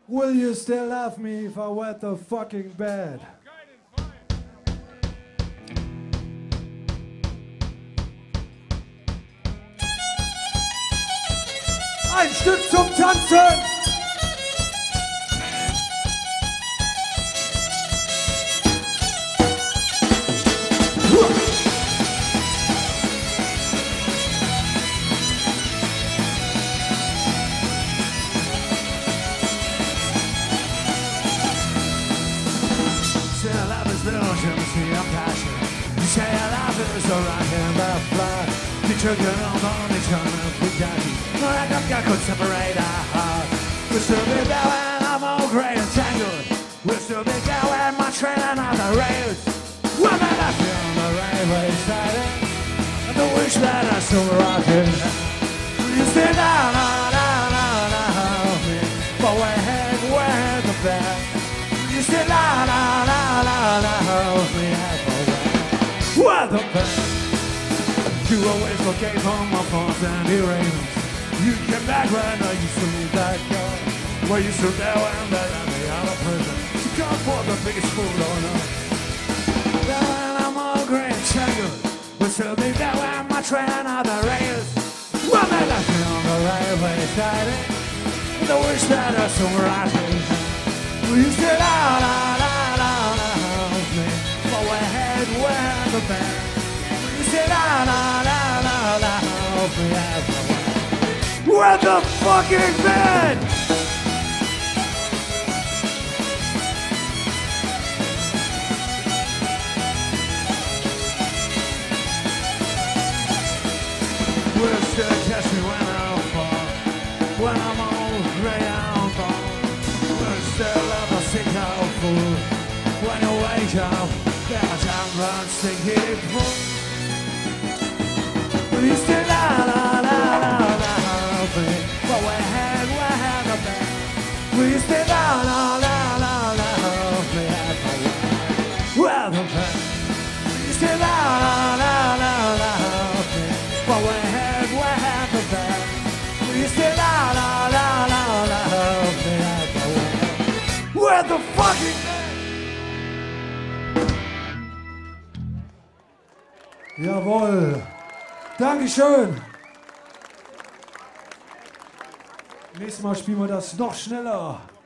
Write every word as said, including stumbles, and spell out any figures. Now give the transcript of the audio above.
Will you still love me if I wet the fucking bed? Ein Stück zum Tanzen! Say our life is alright in the flood. You took it on on each other for daddy. No, I don't got could separate our hearts. We'll still be there when I'm all grey and tangled. We'll still be there when my train and other rails. When I left you on the railway siding, and the wish that I still rocking. You say no, no, no, no, no, me. But we're head, we're head the bed. You say no, no, no, no, no, me. What the fuck? You always forgave all my faults and erasures. You came back when I used to leave that girl. Were you still there when they let me out of prison? You gone for the biggest fool on earth. There when I'm all grey and tangled. We'll still be there when my train and other rails. When they left me on the railway siding, the wish that I saw rising. We said, la la la la la, me. But we're head, we're the band. You say la la la la la, we're the fucking band. Will still catch me when I fall, when I'm old, grey and bald. Will still love a sick old fool when you wake up. There's a run stinky fool. You say la la la la la, but we're head, we're head of band. We say la la la la la, we're the band. We say la la la la la, but we're head, we're head of band. We say la la la la la, we're the fucking band. Jawohl. Dankeschön. Nächstes Mal spielen wir das noch schneller.